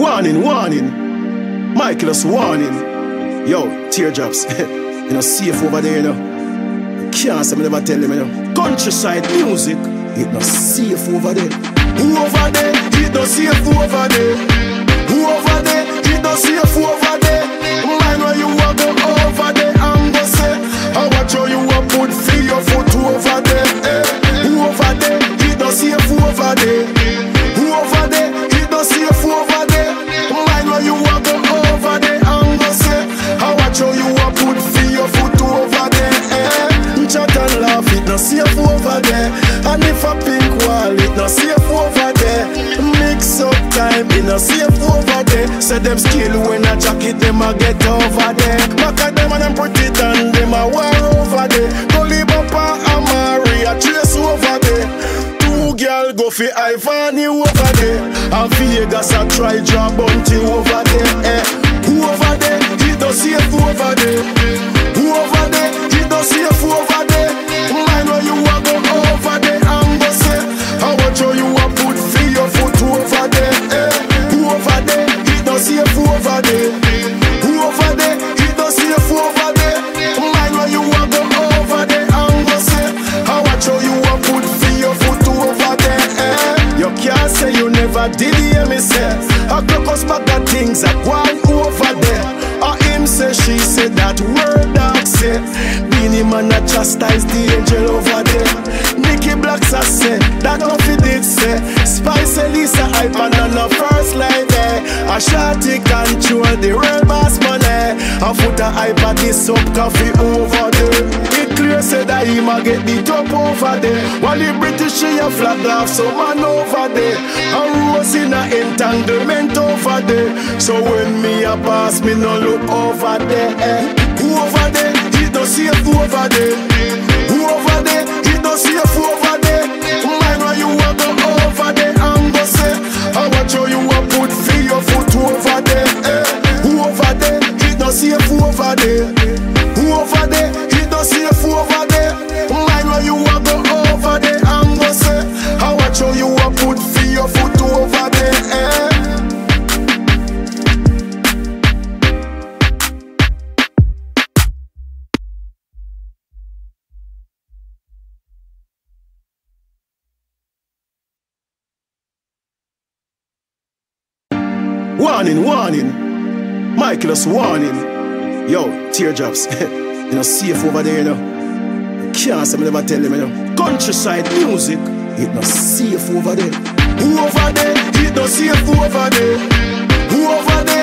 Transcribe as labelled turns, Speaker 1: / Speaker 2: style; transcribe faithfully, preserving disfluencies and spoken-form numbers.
Speaker 1: Warning, warning, mikeylous warning. Yo, teardrops, you know, safe over there, you know. You can't say me never tell them, you know. Countryside music, it not safe over there. Who over there, it not safe over there. Who over there, it not safe over there. Mind where you want go over there and go say, I watch how you want put free your foot over there. Eh. Who over there, it not safe over there. Who over there, it not safe over there. Mind where you want go over there and go say, I watch how you want put free your foot over there. Eh. Chat and laugh, it not safe over there. And if a pink wall, it not safe over there. Mix up time, it not safe over there. Say them skill when I jacket, them a get over there. Back at them and them pretty and them a war over there. Gully Bumper and Maria trace over there. Two girl go fi Ivani over there. And Vegas a try draw bounty over there. Eh. Who over there? It not safe over there. Who over there? It not safe over there. Mind where you a go over there and go say, I watch how you a put for your foot over there. Eh. Who over there? It not safe over there. Who over there? It not safe over there. Mind where you a go over there and go say, I watch how you a put for your foot over there. Eh. You can't say you never did hear me say, I crocus back at things that one over there. Or him say, she said that word dog say, Beanie Man a chastise the angel over there. Nicky Blacks a say, that nothing did say. Spice Elisa hype and on the first line there. A shorty control the real boss money. A foot a hype at this up coffee over there. It clear say that him a get the top over there. While the British she a flag off some man over there. A rose in a entanglement over there. So when me a pass me no look over there. Eh. Who over there? It no safe over there. Who over there? It no safe over there. Mind where you a go over there and go say, I watch how you a put for your foot over there. Eh. Who over there? It no safe over there. Who over there? It no safe over there. Mind where you a go over there and go say, I watch how you a put for your foot over there. Eh. Warning, warning, mikeylous warning. Yo, teardrops, you know, safe over there, you know. You can't say me never tell them, you know. Countryside music, it not safe over there. Who over there? It not safe over there. Who over there?